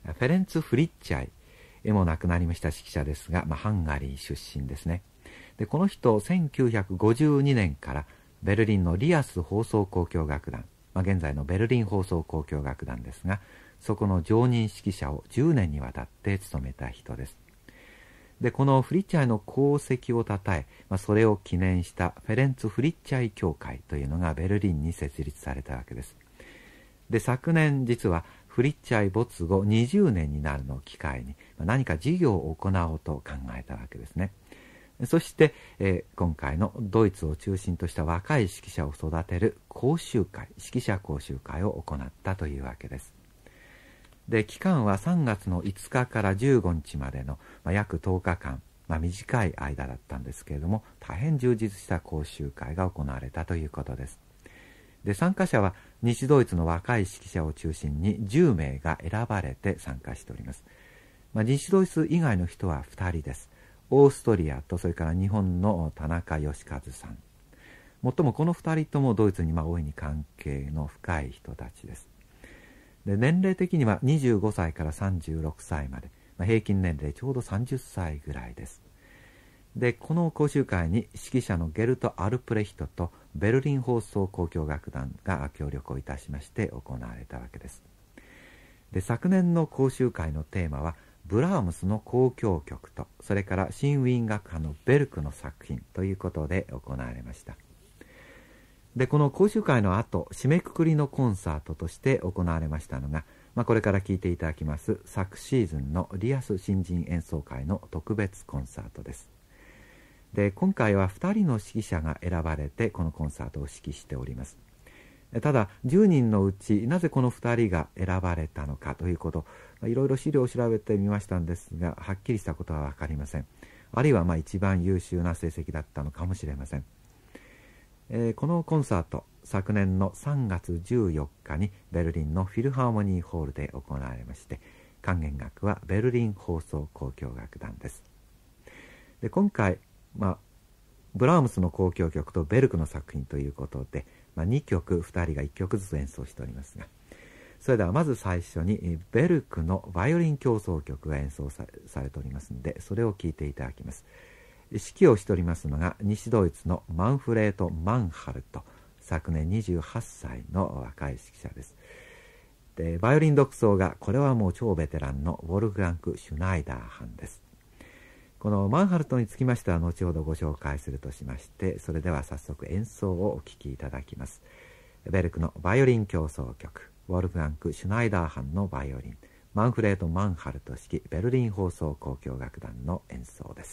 フェレンツ・フリッチャイも亡くなりました指揮者ですが、ハンガリー出身ですね。でこの人、1952年からベルリンのリアス放送交響楽団、現在のベルリン放送交響楽団ですが、そこの常任指揮者を10年にわたって務めた人です。でこのフリッチャイの功績をたたえ、それを記念したフェレンツ・フリッチャイ協会というのがベルリンに設立されたわけです。で昨年、実はフリッチャイ没後20年になるのを機会に何か事業を行おうと考えたわけですね。そして、今回のドイツを中心とした若い指揮者を育てる講習会、指揮者講習会を行ったというわけです。で期間は3月の5日から15日までの、約10日間、短い間だったんですけれども、大変充実した講習会が行われたということです。で参加者は西ドイツの若い指揮者を中心に10名が選ばれて参加しております。西ドイツ以外の人は2人です。オーストリアとそれから日本の田中義和さん。もっともこの2人ともドイツに大いに関係の深い人たちです。で年齢的には25歳から36歳まで、平均年齢ちょうど30歳ぐらいです。でこの講習会に指揮者のゲルト・アルプレヒトとベルリン放送交響楽団が協力をいたしまして行われたわけです。で昨年の講習会のテーマはブラームスの交響曲と、それから新ウィーン楽派のベルクの作品ということで行われました。でこの講習会の後、締めくくりのコンサートとして行われましたのが、これから聴いていただきます昨シーズンのリアス新人演奏会の特別コンサートです。で今回は2人の指揮者が選ばれてこのコンサートを指揮しております。ただ10人のうちなぜこの2人が選ばれたのかということ、いろいろ資料を調べてみましたんですが、はっきりしたことは分かりません。あるいは一番優秀な成績だったのかもしれません。このコンサート、昨年の3月14日にベルリンのフィルハーモニーホールで行われまして、管弦楽はベルリン放送交響楽団です。で今回、ブラームスの交響曲とベルクの作品ということで、2曲2人が1曲ずつ演奏しておりますが、それではまず最初にベルクのバイオリン協奏曲が演奏されておりますので、それを聴いていただきます。指揮をしておりますのが西ドイツのマンフレート・マンハルト、昨年28歳の若い指揮者です。でバイオリン独奏が、これはもう超ベテランのウォルフガンク・シュナイダーハンです。このマンハルトにつきましては後ほどご紹介するとしまして、それでは早速演奏をお聴きいただきます。ベルクのバイオリン協奏曲、ウォルフガンク・シュナイダーハンのバイオリン、マンフレート・マンハルト指揮ベルリン放送交響楽団の演奏です。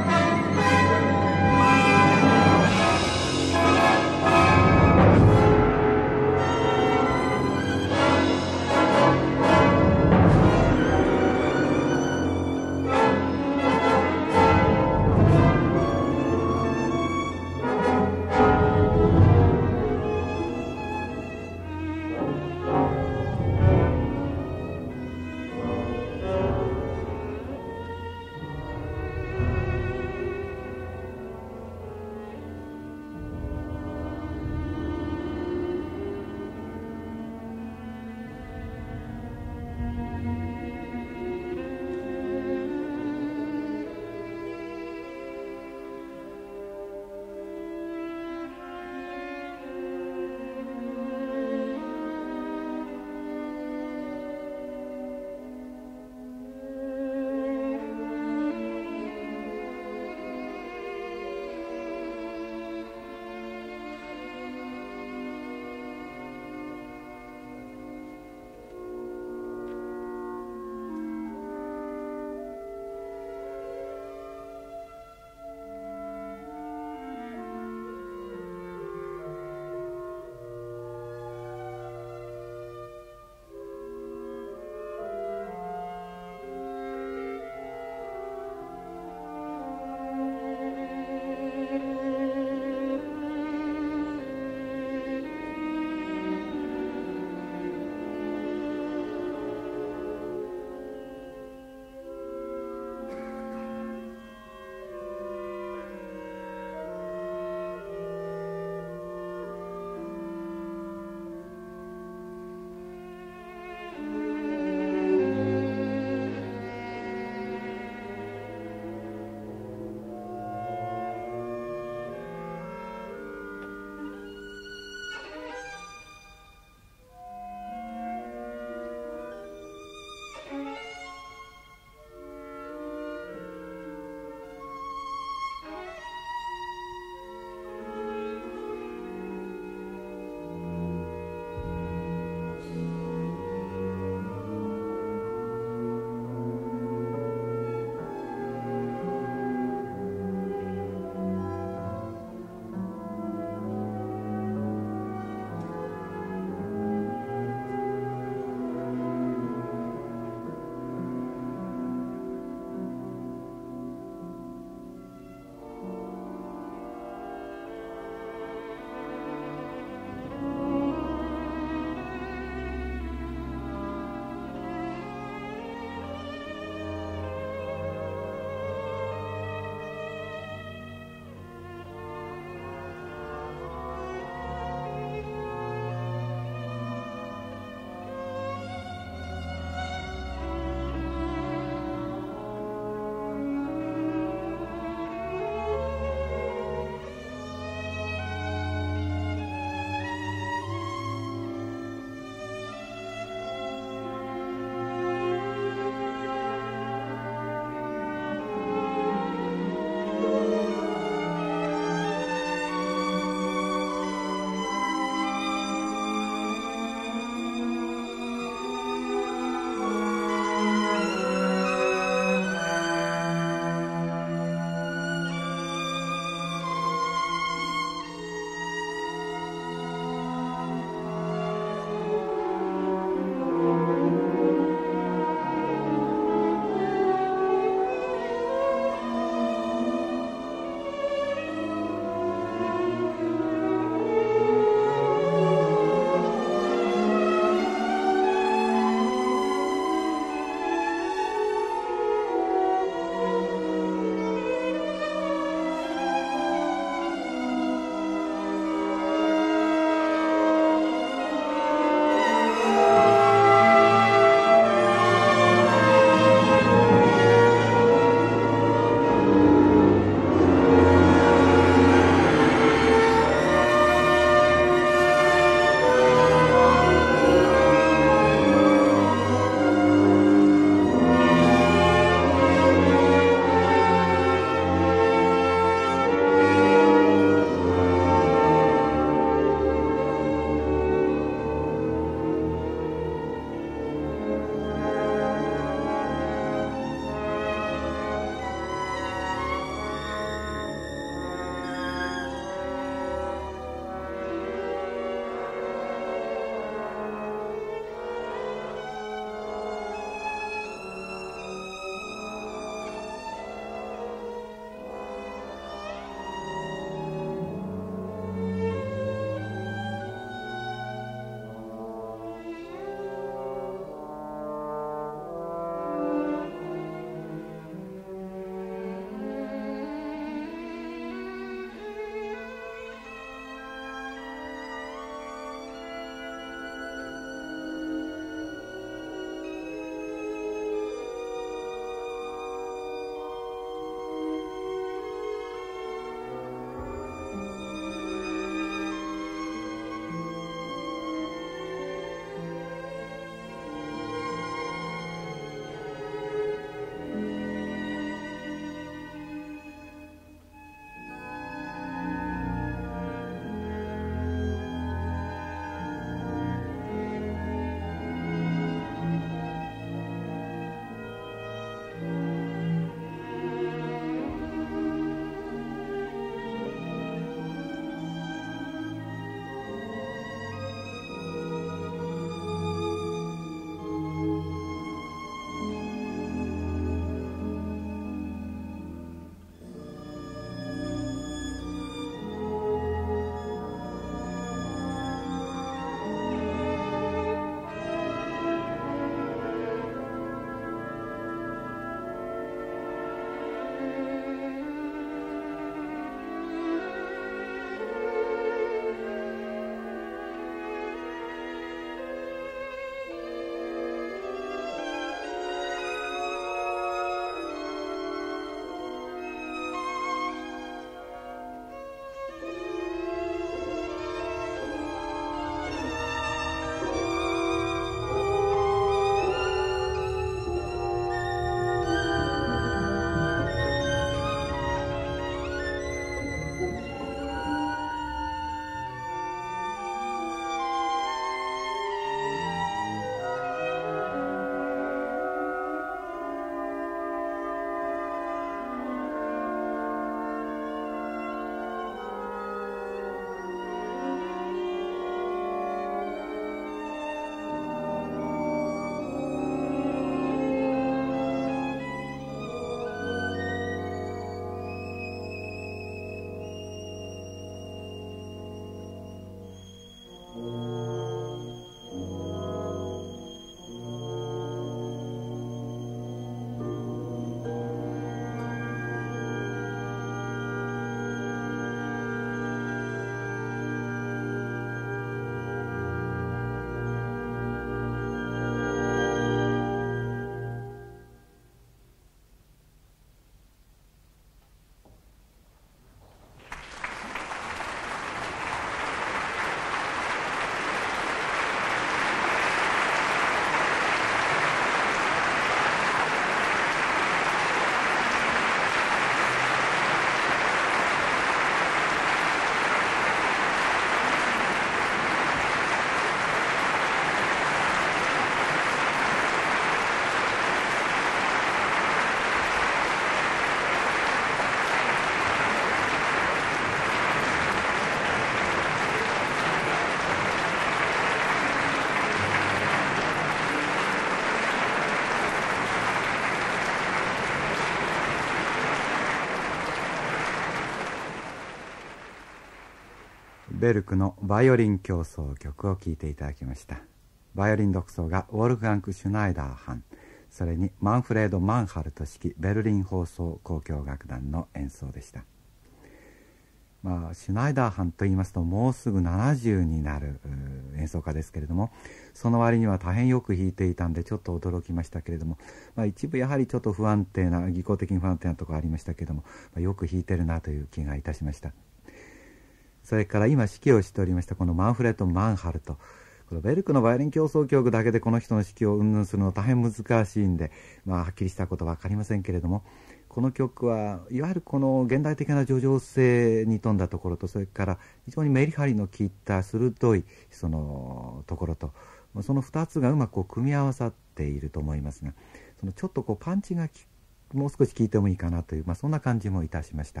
ベルクのバイオリン協奏曲を聴いていただきました。バイオリン独奏がウォルフガンク・シュナイダー班、それにマンフレード・マンハルト指揮ベルリン放送交響楽団の演奏でした。シュナイダー班といいますともうすぐ70になる演奏家ですけれども、その割には大変よく弾いていたんでちょっと驚きましたけれども、一部やはりちょっと技巧的に不安定なところありましたけれども、よく弾いてるなという気がいたしました。それから今指揮をしておりましたこのマンフレッド・マンハルト、このベルクのバイオリン協奏曲だけでこの人の指揮を云々するのは大変難しいんで、はっきりしたことは分かりませんけれども、この曲はいわゆるこの現代的な叙情性に富んだところと、それから非常にメリハリの効いた鋭いそのところと、その2つがうまく組み合わさっていると思いますが、そのちょっとパンチがもう少し効いてもいいかなという、そんな感じもいたしました。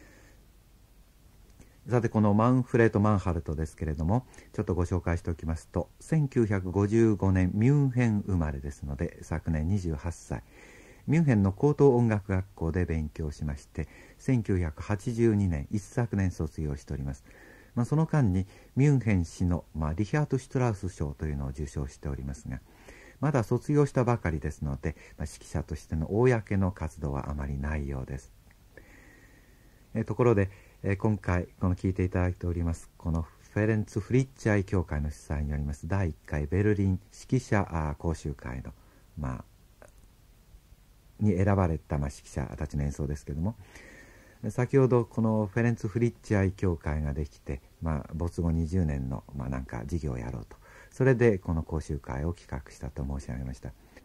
さてこのマンフレート・マンハルトですけれども、ちょっとご紹介しておきますと、1955年ミュンヘン生まれですので昨年28歳、ミュンヘンの高等音楽学校で勉強しまして、1982年一昨年卒業しております。その間にミュンヘン市の、リヒャート・シュトラウス賞というのを受賞しておりますが、まだ卒業したばかりですので、指揮者としての公の活動はあまりないようです。ところで今回聴いていただいておりますこのフェレンツ・フリッチャイ協会の主催によります第1回ベルリン指揮者講習会の、に選ばれた指揮者たちの演奏ですけれども、先ほどこのフェレンツ・フリッチャイ協会ができて、没後20年のなんか事業をやろうと、それでこの講習会を企画したと申し上げました。